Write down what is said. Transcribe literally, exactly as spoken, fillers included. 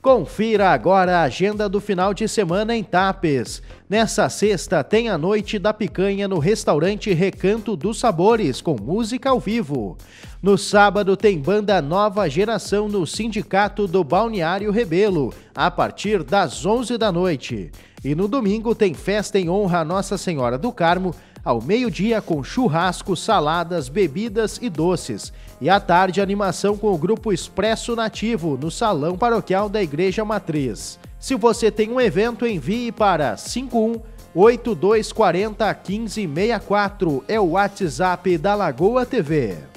Confira agora a agenda do final de semana em Tapes. Nessa sexta tem a Noite da Picanha no restaurante Recanto dos Sabores, com música ao vivo. No sábado tem banda Nova Geração no Sindicato do Balneário Rebelo, a partir das onze da noite. E no domingo tem festa em honra a Nossa Senhora do Carmo, ao meio-dia com churrasco, saladas, bebidas e doces. E à tarde, animação com o grupo Expresso Nativo, no Salão Paroquial da Igreja Matriz. Se você tem um evento, envie para cinco um oito dois quatro zero um cinco seis quatro, é o WhatsApp da Lagoa T V.